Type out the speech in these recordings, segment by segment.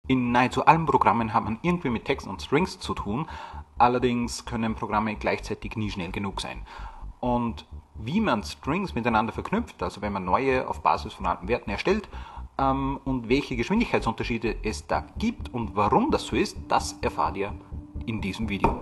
In nahezu allen Programmen hat man irgendwie mit Text und Strings zu tun, allerdings können Programme gleichzeitig nie schnell genug sein. Und wie man Strings miteinander verknüpft, also wenn man neue auf Basis von alten Werten erstellt, und welche Geschwindigkeitsunterschiede es da gibt und warum das so ist, das erfahrt ihr in diesem Video.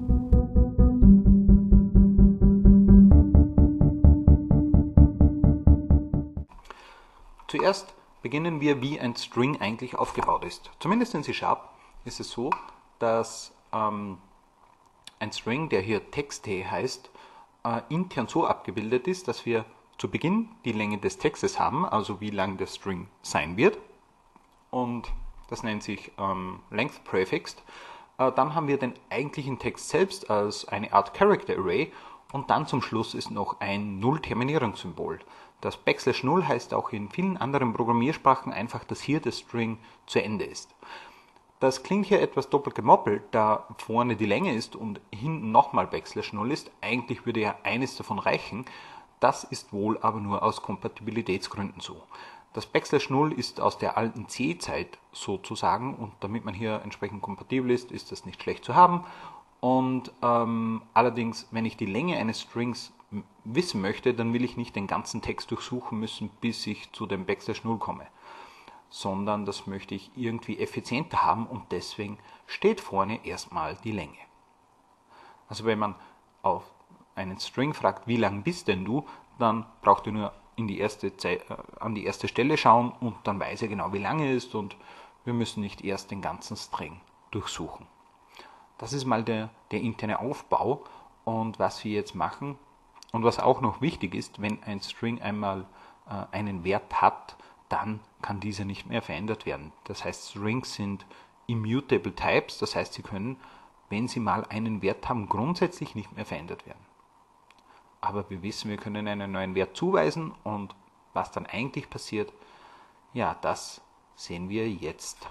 Zuerst beginnen wir, wie ein String eigentlich aufgebaut ist. Zumindest in C# ist es so, dass ein String, der hier Text.t heißt, intern so abgebildet ist, dass wir zu Beginn die Länge des Textes haben, also wie lang der String sein wird. Und das nennt sich Length Prefixed. Dann haben wir den eigentlichen Text selbst als eine Art Character Array und dann zum Schluss ist noch ein Null-Terminierungssymbol. Das \0 heißt auch in vielen anderen Programmiersprachen einfach, dass hier der String zu Ende ist. Das klingt hier etwas doppelt gemoppelt, da vorne die Länge ist und hinten nochmal \0 ist. Eigentlich würde ja eines davon reichen. Das ist wohl aber nur aus Kompatibilitätsgründen so. Das \0 ist aus der alten C-Zeit sozusagen und damit man hier entsprechend kompatibel ist, ist das nicht schlecht zu haben. Und allerdings, wenn ich die Länge eines Strings wissen möchte, dann will ich nicht den ganzen Text durchsuchen müssen, bis ich zu dem \0 komme, sondern das möchte ich irgendwie effizienter haben und deswegen steht vorne erstmal die Länge. Also wenn man auf einen String fragt, wie lang bist denn du, dann braucht ihr nur an die erste Stelle schauen und dann weiß er genau, wie lange er ist und wir müssen nicht erst den ganzen String durchsuchen. Das ist mal der interne Aufbau und was wir jetzt machen und was auch noch wichtig ist, wenn ein String einmal einen Wert hat, dann kann dieser nicht mehr verändert werden. Das heißt, Strings sind immutable types, das heißt, sie können, wenn sie mal einen Wert haben, grundsätzlich nicht mehr verändert werden. Aber wir wissen, wir können einen neuen Wert zuweisen und was dann eigentlich passiert, ja, das sehen wir jetzt.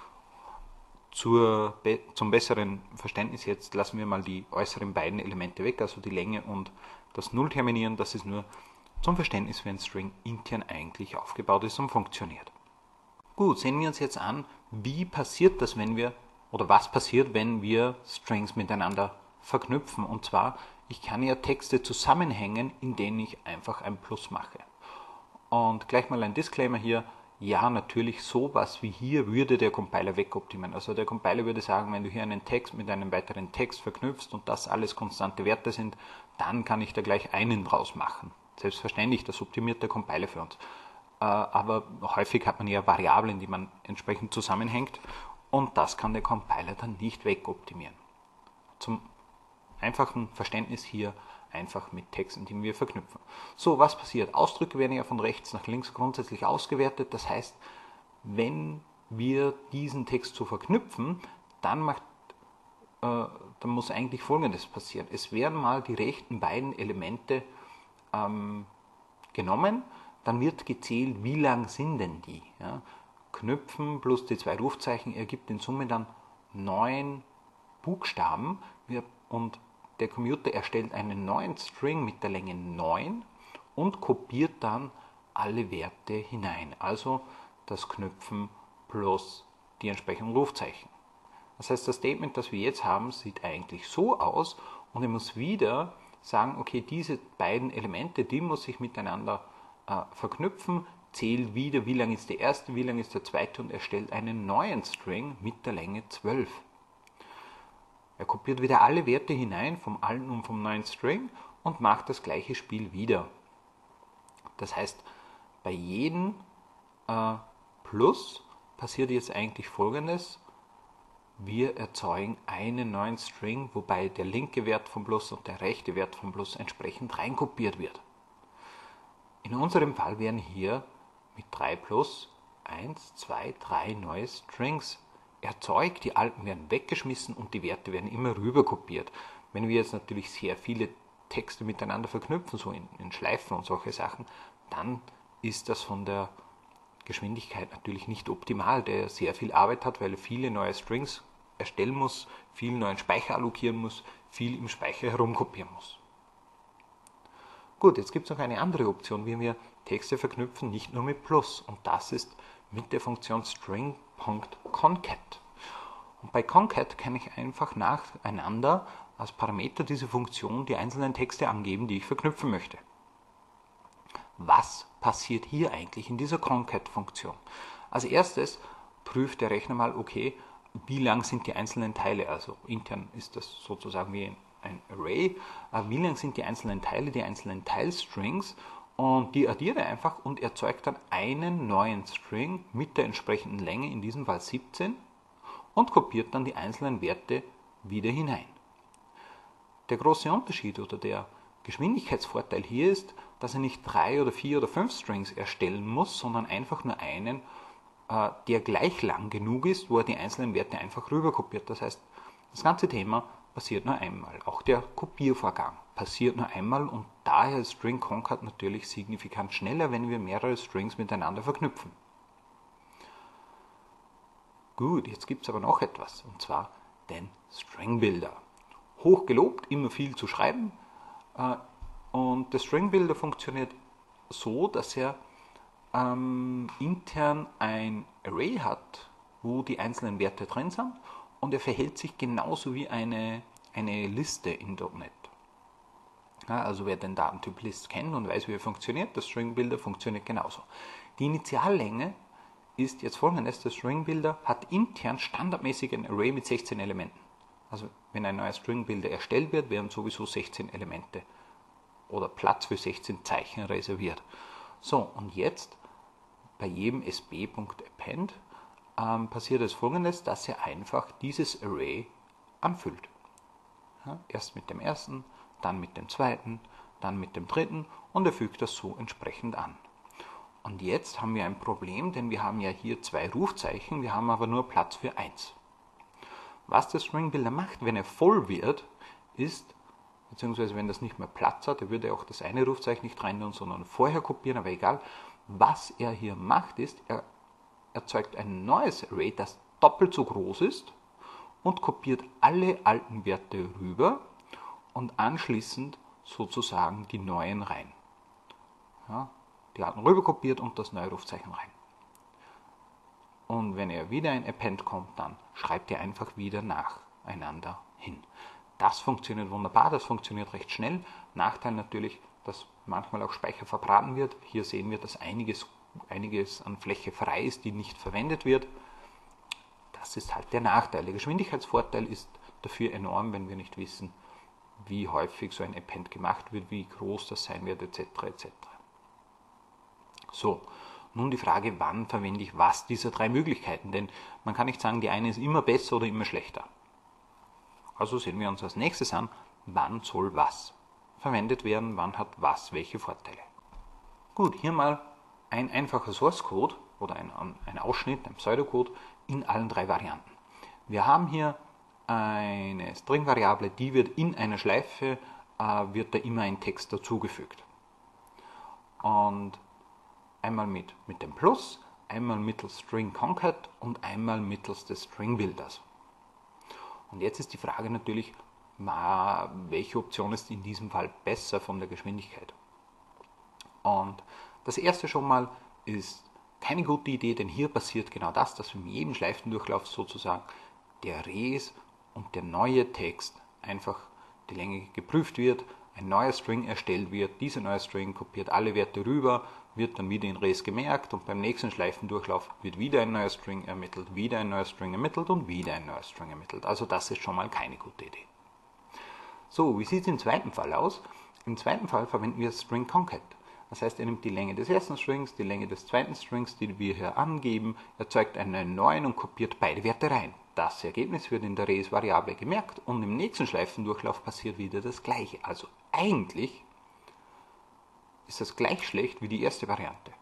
Zum besseren Verständnis jetzt lassen wir mal die äußeren beiden Elemente weg, also die Länge und das Null terminieren. Das ist nur zum Verständnis, wie ein String intern eigentlich aufgebaut ist und funktioniert. Gut, sehen wir uns jetzt an, wie passiert das, was passiert, wenn wir Strings miteinander verknüpfen. Und zwar, ich kann ja Texte zusammenhängen, in denen ich einfach ein Plus mache. Und gleich mal ein Disclaimer hier. Ja, natürlich sowas wie hier würde der Compiler wegoptimieren. Also der Compiler würde sagen, wenn du hier einen Text mit einem weiteren Text verknüpfst und das alles konstante Werte sind, dann kann ich da gleich einen draus machen. Selbstverständlich, das optimiert der Compiler für uns. Aber häufig hat man ja Variablen, die man entsprechend zusammenhängt und das kann der Compiler dann nicht wegoptimieren. Zum einfachen Verständnis hier einfach mit Texten, die wir verknüpfen. So, was passiert? Ausdrücke werden ja von rechts nach links grundsätzlich ausgewertet. Das heißt, wenn wir diesen Text so verknüpfen, dann muss eigentlich Folgendes passieren. Es werden mal die rechten beiden Elemente genommen, dann wird gezählt, wie lang sind denn die. Ja? Knüpfen plus die zwei Rufzeichen ergibt in Summe dann 9 Buchstaben und der Computer erstellt einen neuen String mit der Länge 9 und kopiert dann alle Werte hinein. Also das Knüpfen plus die entsprechenden Rufzeichen. Das heißt, das Statement, das wir jetzt haben, sieht eigentlich so aus und ich muss wieder sagen, okay, diese beiden Elemente, die muss ich miteinander verknüpfen, zählt wieder, wie lang ist der erste, wie lang ist der zweite und erstellt einen neuen String mit der Länge 12. Er kopiert wieder alle Werte hinein vom alten und vom neuen String und macht das gleiche Spiel wieder. Das heißt, bei jedem Plus passiert jetzt eigentlich Folgendes. Wir erzeugen einen neuen String, wobei der linke Wert vom Plus und der rechte Wert vom Plus entsprechend reinkopiert wird. In unserem Fall werden hier mit 3 plus 1, 2, 3 neue Strings erzeugt, die alten werden weggeschmissen und die Werte werden immer rüber kopiert. Wenn wir jetzt natürlich sehr viele Texte miteinander verknüpfen, so in Schleifen und solche Sachen, dann ist das von der Geschwindigkeit natürlich nicht optimal, der sehr viel Arbeit hat, weil er viele neue Strings erstellen muss, viel neuen Speicher allokieren muss, viel im Speicher herumkopieren muss. Gut, jetzt gibt es noch eine andere Option, wie wir Texte verknüpfen, nicht nur mit Plus und das ist mit der Funktion string string.concat. Und bei concat kann ich einfach nacheinander als Parameter dieser Funktion die einzelnen Texte angeben, die ich verknüpfen möchte. Was passiert hier eigentlich in dieser concat-Funktion? Als erstes prüft der Rechner mal, okay, wie lang sind die einzelnen Teile, also intern ist das sozusagen wie ein Array, wie lang sind die einzelnen Teile, die einzelnen Teilstrings, und die addiert er einfach und erzeugt dann einen neuen String mit der entsprechenden Länge, in diesem Fall 17, und kopiert dann die einzelnen Werte wieder hinein. Der große Unterschied oder der Geschwindigkeitsvorteil hier ist, dass er nicht 3 oder 4 oder 5 Strings erstellen muss, sondern einfach nur einen, der gleich lang genug ist, wo er die einzelnen Werte einfach rüber kopiert. Das heißt, das ganze Thema passiert nur einmal. Auch der Kopiervorgang passiert nur einmal und daher ist String Concat natürlich signifikant schneller, wenn wir mehrere Strings miteinander verknüpfen. Gut, jetzt gibt es aber noch etwas, und zwar den String Builder. Hoch gelobt, immer viel zu schreiben, und der String Builder funktioniert so, dass er intern ein Array hat, wo die einzelnen Werte drin sind, und er verhält sich genauso wie eine Liste in .NET. Ja, also wer den Datentyp List kennt und weiß, wie er funktioniert, der String Builder funktioniert genauso. Die Initiallänge ist jetzt folgendes: Der String Builder hat intern standardmäßig ein Array mit 16 Elementen. Also wenn ein neuer String Builder erstellt wird, werden sowieso 16 Elemente oder Platz für 16 Zeichen reserviert. So, und jetzt bei jedem sb.append passiert es folgendes, dass er einfach dieses Array anfüllt. Ja, erst mit dem ersten, dann mit dem zweiten, dann mit dem dritten, und er fügt das so entsprechend an. Und jetzt haben wir ein Problem, denn wir haben ja hier 2 Rufzeichen, wir haben aber nur Platz für 1. Was der String Builder macht, wenn er voll wird, ist, beziehungsweise wenn das nicht mehr Platz hat, er würde auch das eine Rufzeichen nicht rein tun, sondern vorher kopieren, aber egal. Was er hier macht, ist, er erzeugt ein neues Array, das doppelt so groß ist, und kopiert alle alten Werte rüber und anschließend sozusagen die neuen rein. Ja, die alten rüber kopiert und das neue Rufzeichen rein. Und wenn er wieder ein Append kommt, dann schreibt er einfach wieder nacheinander hin. Das funktioniert wunderbar, das funktioniert recht schnell. Nachteil natürlich, dass manchmal auch Speicher verbraten wird. Hier sehen wir, dass einiges an Fläche frei ist, die nicht verwendet wird. Das ist halt der Nachteil. Der Geschwindigkeitsvorteil ist dafür enorm, wenn wir nicht wissen, wie häufig so ein Append gemacht wird, wie groß das sein wird, etc. etc. So, nun die Frage, wann verwende ich was dieser 3 Möglichkeiten? Denn man kann nicht sagen, die eine ist immer besser oder immer schlechter. Also sehen wir uns als nächstes an, wann soll was verwendet werden, wann hat was welche Vorteile. Gut, hier mal ein einfacher Source Code oder ein Ausschnitt, ein Pseudocode in allen 3 Varianten. Wir haben hier eine String-Variable, die wird in einer Schleife, wird da immer ein Text dazugefügt. Und einmal mit dem Plus, einmal mittels String Concat und einmal mittels des String Builders. Und jetzt ist die Frage natürlich, welche Option ist in diesem Fall besser von der Geschwindigkeit. Und das erste schon mal ist keine gute Idee, denn hier passiert genau das, dass in jedem Schleifendurchlauf sozusagen der Res und der neue Text einfach die Länge geprüft wird, ein neuer String erstellt wird, dieser neue String kopiert alle Werte rüber, wird dann wieder in Res gemerkt und beim nächsten Schleifendurchlauf wird wieder ein neuer String ermittelt, wieder ein neuer String ermittelt und wieder ein neuer String ermittelt. Also das ist schon mal keine gute Idee. So, wie sieht es im zweiten Fall aus? Im zweiten Fall verwenden wir String Concat. Das heißt, er nimmt die Länge des ersten Strings, die Länge des zweiten Strings, die wir hier angeben, erzeugt einen neuen und kopiert beide Werte rein. Das Ergebnis wird in der Res-Variable gemerkt und im nächsten Schleifendurchlauf passiert wieder das Gleiche. Also eigentlich ist das gleich schlecht wie die erste Variante.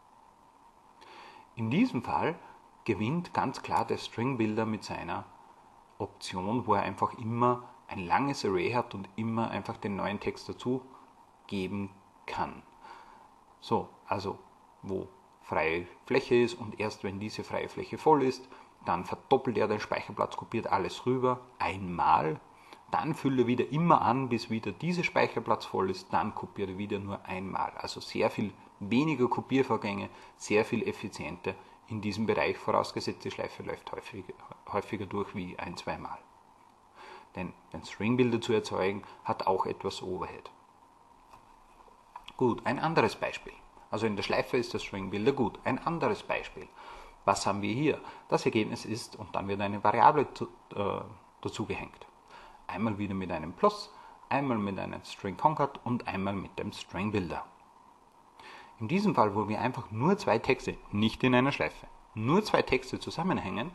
In diesem Fall gewinnt ganz klar der String Builder mit seiner Option, wo er einfach immer ein langes Array hat und immer einfach den neuen Text dazu geben kann. So, also wo freie Fläche ist und erst wenn diese freie Fläche voll ist, dann verdoppelt er den Speicherplatz, kopiert alles rüber, einmal, dann füllt er wieder immer an, bis wieder dieser Speicherplatz voll ist, dann kopiert er wieder nur einmal. Also sehr viel weniger Kopiervorgänge, sehr viel effizienter in diesem Bereich, vorausgesetzt die Schleife läuft häufiger durch wie ein-, zweimal. Denn den Stringbilder zu erzeugen, hat auch etwas Overhead. Gut, ein anderes Beispiel. Also in der Schleife ist das Stringbilder gut. Ein anderes Beispiel. Was haben wir hier? Das Ergebnis ist, und dann wird eine Variable dazu gehängt. Einmal wieder mit einem Plus, einmal mit einem String Concat und einmal mit dem Stringbilder. In diesem Fall, wo wir einfach nur zwei Texte, nicht in einer Schleife, nur zwei Texte zusammenhängen,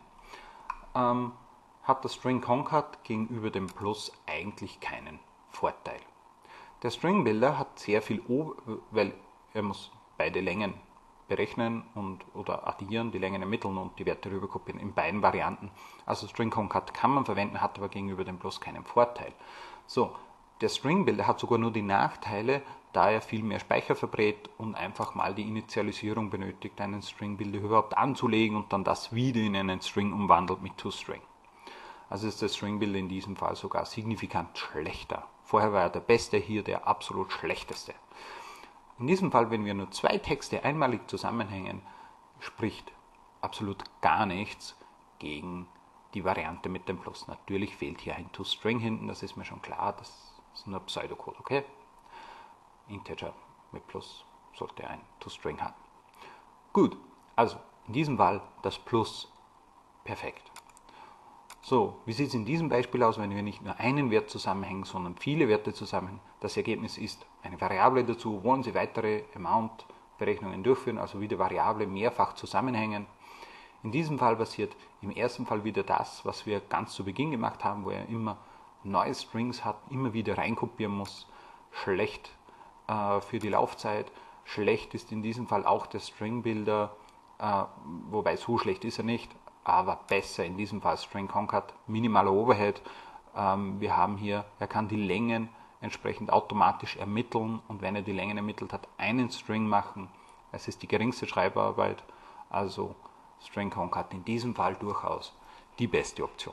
hat das String Concat gegenüber dem Plus eigentlich keinen Vorteil. Der Stringbilder hat sehr viel, weil er muss beide Längen berechnen oder addieren, die Längen ermitteln und die Werte rüberkopieren in beiden Varianten. Also String Concat kann man verwenden, hat aber gegenüber dem Plus keinen Vorteil. So, der Stringbilder hat sogar nur die Nachteile, da er viel mehr Speicher verbrät und einfach mal die Initialisierung benötigt, einen Stringbilder überhaupt anzulegen und dann das wieder in einen String umwandelt mit toString. Also ist der Stringbilder in diesem Fall sogar signifikant schlechter. Vorher war er der Beste, hier der absolut Schlechteste. In diesem Fall, wenn wir nur zwei Texte einmalig zusammenhängen, spricht absolut gar nichts gegen die Variante mit dem Plus. Natürlich fehlt hier ein toString hinten, das ist mir schon klar, das ist nur Pseudocode, okay? Integer mit Plus sollte ein toString haben. Gut, also in diesem Fall das Plus perfekt. So, wie sieht es in diesem Beispiel aus, wenn wir nicht nur einen Wert zusammenhängen, sondern viele Werte zusammenhängen? Das Ergebnis ist eine Variable dazu. Wollen Sie weitere Amount-Berechnungen durchführen, also wieder Variable mehrfach zusammenhängen? In diesem Fall passiert im ersten Fall wieder das, was wir ganz zu Beginn gemacht haben, wo er immer neue Strings hat, immer wieder reinkopieren muss. Schlecht für die Laufzeit. Schlecht ist in diesem Fall auch der Stringbilder, wobei so schlecht ist er nicht, aber besser in diesem Fall String Concat, minimaler Overhead. Wir haben hier, er kann die Längen entsprechend automatisch ermitteln und wenn er die Längen ermittelt hat, einen String machen. Es ist die geringste Schreibarbeit, also String Concat in diesem Fall durchaus die beste Option.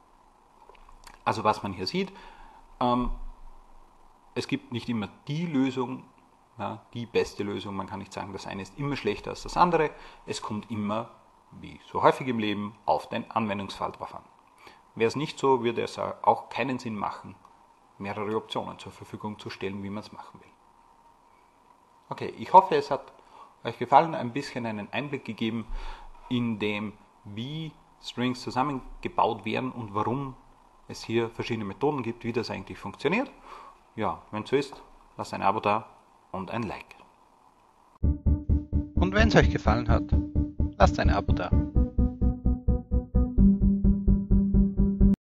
Also was man hier sieht, es gibt nicht immer die Lösung, ja, die beste Lösung. Man kann nicht sagen, das eine ist immer schlechter als das andere. Es kommt immer, wie so häufig im Leben, auf den Anwendungsfall drauf an. Wäre es nicht so, würde es auch keinen Sinn machen, mehrere Optionen zur Verfügung zu stellen, wie man es machen will. Okay, ich hoffe, es hat euch gefallen, ein bisschen einen Einblick gegeben in dem, wie Strings zusammengebaut werden und warum es hier verschiedene Methoden gibt, wie das eigentlich funktioniert. Ja, wenn es so ist, lasst ein Abo da und ein Like. Und wenn es euch gefallen hat, lasst ein Abo da.